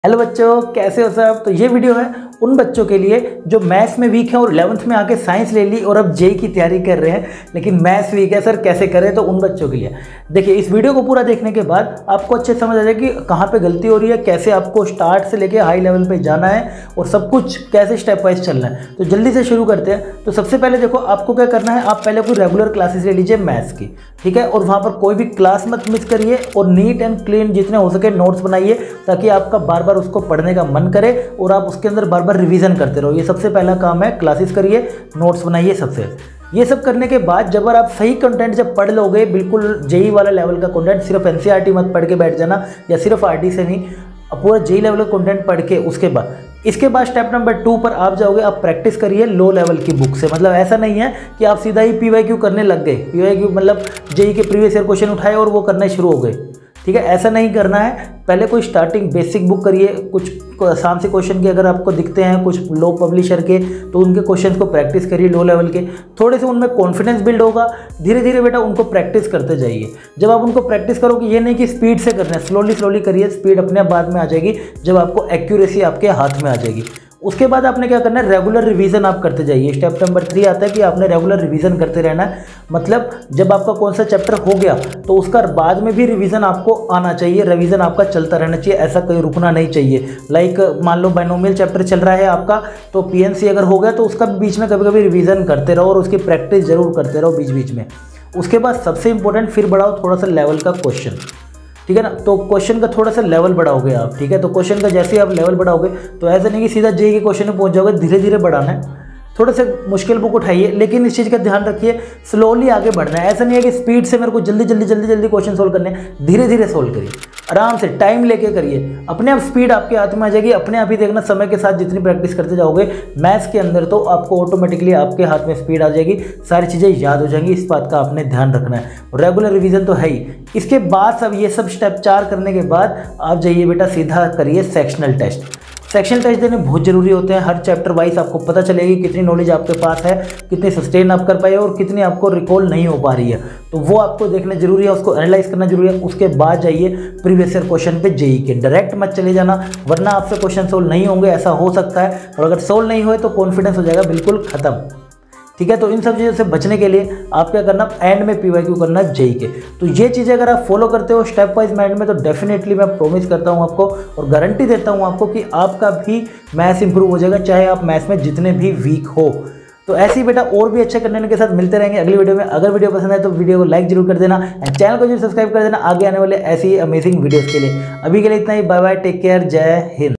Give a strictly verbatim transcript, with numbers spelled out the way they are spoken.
Hello बच्चों, कैसे हो सब। तो ये वीडियो है उन बच्चों के लिए जो मैथ्स में वीक है और इलेवंथ में आके साइंस ले ली और अब जेई की तैयारी कर रहे हैं, लेकिन मैथ्स वीक है सर, कैसे करें। तो उन बच्चों के लिए देखिए, इस वीडियो को पूरा देखने के बाद आपको अच्छे समझ आ जाएगी कि कहाँ पे गलती हो रही है, कैसे आपको स्टार्ट से लेके हाई लेवल पे जाना है और सब कुछ कैसे स्टेप वाइज चलना है। तो जल्दी से शुरू करते हैं। तो सबसे पहले देखो, आपको क्या करना है, आप पहले कोई रेगुलर क्लासेस ले लीजिए मैथ्स की, ठीक है। और वहाँ पर कोई भी क्लास मत मिस करिए और नीट एंड क्लीन जितने हो सके नोट्स बनाइए, ताकि आपका बार बार उसको पढ़ने का मन करे और आप उसके अंदर बार बार रिवीजन करते रहो। ये सबसे पहला काम है, क्लासेस करिए, नोट्स बनाइए सबसे। ये सब करने के बाद जब आप सही कंटेंट जब पढ़ लोगे, बिल्कुल जेई वाला लेवल का कंटेंट, सिर्फ एनसीईआरटी मत पढ़ के बैठ जाना या सिर्फ आरटी से नहीं, पूरा जेई लेवल का कंटेंट पढ़ के उसके बाद इसके बाद स्टेप नंबर टू पर आप जाओगे। आप प्रैक्टिस करिए लो लेवल की बुक से। मतलब ऐसा नहीं है कि आप सीधा ही पीवाईक्यू करने लग गए, पीवाईक्यू मतलब जेई के प्रीवियस ईयर क्वेश्चन उठाए और वो करना शुरू हो गए, ठीक है। ऐसा नहीं करना है। पहले कोई स्टार्टिंग बेसिक बुक करिए, कुछ आसान से क्वेश्चन के अगर आपको दिखते हैं कुछ लो पब्लिशर के, तो उनके क्वेश्चंस को प्रैक्टिस करिए लो लेवल के। थोड़े से उनमें कॉन्फिडेंस बिल्ड होगा, धीरे धीरे बेटा उनको प्रैक्टिस करते जाइए। जब आप उनको प्रैक्टिस करोगे, ये नहीं कि स्पीड से करना है, स्लोली स्लोली करिए, स्पीड अपने आप बाद में आ जाएगी जब आपको एक्यूरेसी आपके हाथ में आ जाएगी। उसके बाद आपने क्या करना है, रेगुलर रिवीजन आप करते जाइए। स्टेप नंबर थ्री आता है कि आपने रेगुलर रिवीजन करते रहना है। मतलब जब आपका कौन सा चैप्टर हो गया तो उसका बाद में भी रिवीजन आपको आना चाहिए, रिवीजन आपका चलता रहना चाहिए, ऐसा कहीं रुकना नहीं चाहिए। लाइक मान लो बाइनोमियल चैप्टर चल रहा है आपका, तो पीएनसी अगर हो गया तो उसका बीच में कभी कभी रिवीजन करते रहो और उसकी प्रैक्टिस जरूर करते रहो बीच बीच में। उसके बाद सबसे इंपॉर्टेंट, फिर बढ़ाओ थोड़ा सा लेवल का क्वेश्चन, ठीक है ना। तो क्वेश्चन का थोड़ा सा लेवल बढ़ाओगे आप, ठीक है। तो क्वेश्चन का जैसे ही आप लेवल बढ़ाओगे, तो ऐसा नहीं कि सीधा जेई के क्वेश्चन में पहुंच जाओगे, धीरे धीरे बढ़ाना है। थोड़े से मुश्किल बुक उठाइए, लेकिन इस चीज़ का ध्यान रखिए, स्लोली आगे बढ़ना है। ऐसा नहीं है कि स्पीड से मेरे को जल्दी जल्दी जल्दी जल्दी क्वेश्चन सोल्व करने हैं, धीरे धीरे सोल्व करिए, आराम से टाइम लेके करिए। अपने आप स्पीड आपके हाथ में आ जाएगी, अपने आप ही देखना, समय के साथ जितनी प्रैक्टिस करते जाओगे मैथ्स के अंदर, तो आपको ऑटोमेटिकली आपके हाथ में स्पीड आ जाएगी, सारी चीज़ें याद हो जाएंगी। इस बात का आपने ध्यान रखना है। रेगुलर रिवीजन तो है ही। इसके बाद सब ये सब स्टेप चार करने के बाद आप जाइए बेटा सीधा करिए सेक्शनल टेस्ट। सेक्शनल टेस्ट देने बहुत जरूरी होते हैं। हर चैप्टर वाइज आपको पता चलेगी कितनी नॉलेज आपके पास है, कितनी सस्टेन आप कर पाए और कितनी आपको रिकॉल नहीं हो पा रही है, तो वो आपको देखना जरूरी है, उसको एनालाइज करना जरूरी है। उसके बाद जाइए प्रीवियस ईयर क्वेश्चन पे जेई के, डायरेक्ट मत चले जाना, वरना आपसे क्वेश्चन सोल्व नहीं होंगे, ऐसा हो सकता है। और अगर सोल्व नहीं हुए तो कॉन्फिडेंस हो जाएगा बिल्कुल खत्म, ठीक है। तो इन सब चीज़ों से बचने के लिए आप क्या करना, एंड में पीवाईक्यू करना जेई के। तो ये चीज़ें अगर आप फॉलो करते हो स्टेप वाइज माइंड में, तो डेफिनेटली मैं प्रॉमिस करता हूँ आपको और गारंटी देता हूँ आपको कि आपका भी मैथ्स इंप्रूव हो जाएगा, चाहे आप मैथ्स में जितने भी वीक हो। तो ऐसे ही बेटा और भी अच्छे कंटेंट के साथ मिलते रहेंगे अगली वीडियो में। अगर वीडियो पसंद है तो वीडियो को लाइक जरूर कर देना एंड चैनल को जरूर सब्सक्राइब कर देना आगे आने वाले ऐसी ही अमेजिंग वीडियोज़ के लिए। अभी के लिए इतना ही, बाय बाय, टेक केयर, जय हिंद।